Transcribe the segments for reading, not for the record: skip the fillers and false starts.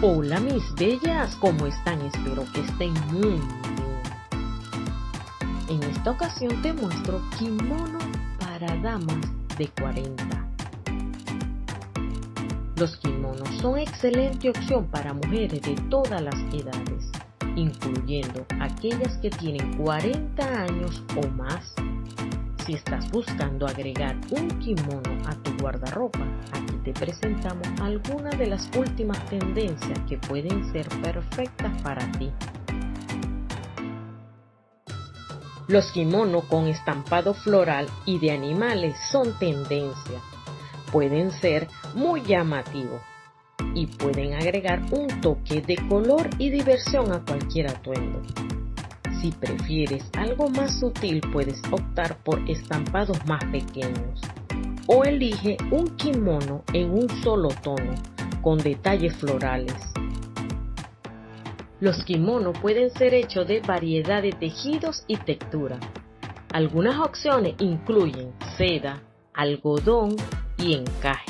Hola mis bellas, ¿cómo están? Espero que estén muy bien. En esta ocasión te muestro kimono para damas de 40. Los kimonos son excelente opción para mujeres de todas las edades, incluyendo aquellas que tienen 40 años o más. Si estás buscando agregar un kimono a tu guardarropa, aquí te presentamos algunas de las últimas tendencias que pueden ser perfectas para ti. Los kimonos con estampado floral y de animales son tendencia. Pueden ser muy llamativos y pueden agregar un toque de color y diversión a cualquier atuendo. Si prefieres algo más sutil, puedes optar por estampados más pequeños o elige un kimono en un solo tono con detalles florales. Los kimonos pueden ser hechos de variedad de tejidos y textura. Algunas opciones incluyen seda, algodón y encaje.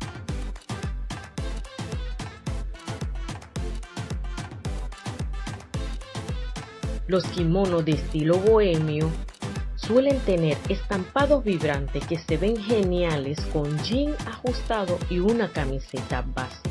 Los kimonos de estilo bohemio suelen tener estampados vibrantes que se ven geniales con jean ajustado y una camiseta básica.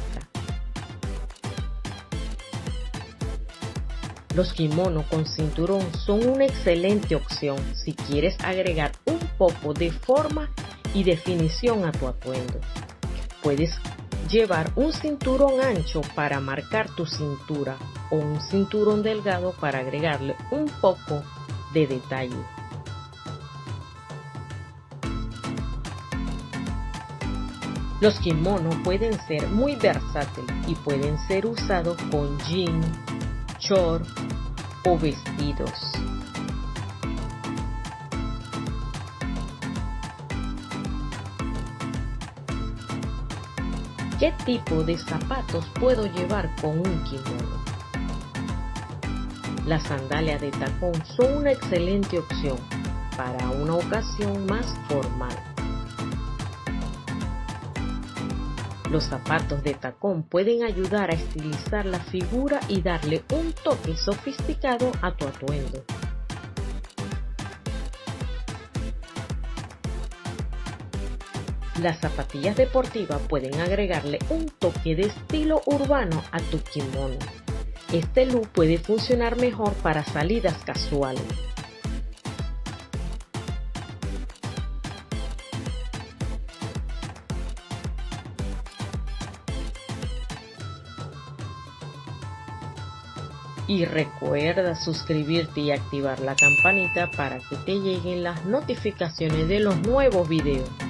Los kimonos con cinturón son una excelente opción si quieres agregar un poco de forma y definición a tu atuendo. Puedes llevar un cinturón ancho para marcar tu cintura o un cinturón delgado para agregarle un poco de detalle. Los kimonos pueden ser muy versátiles y pueden ser usados con jean, short o vestidos. ¿Qué tipo de zapatos puedo llevar con un kimono? Las sandalias de tacón son una excelente opción para una ocasión más formal. Los zapatos de tacón pueden ayudar a estilizar la figura y darle un toque sofisticado a tu atuendo. Las zapatillas deportivas pueden agregarle un toque de estilo urbano a tu kimono. Este look puede funcionar mejor para salidas casuales. Y recuerda suscribirte y activar la campanita para que te lleguen las notificaciones de los nuevos videos.